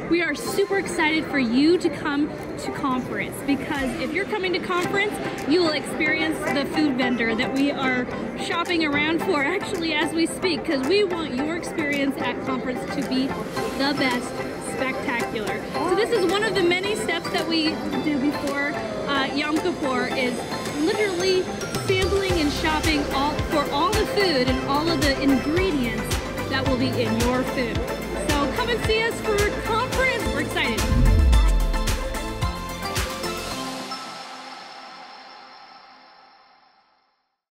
We are super excited for you to come to conference, because if you're coming to conference, you will experience the food vendor that we are shopping around for actually as we speak, because we want your experience at conference to be the best, spectacular. So this is one of the many steps that we do before Yom Kippur, is literally sampling and shopping for all the food and all of the ingredients that will be in your food.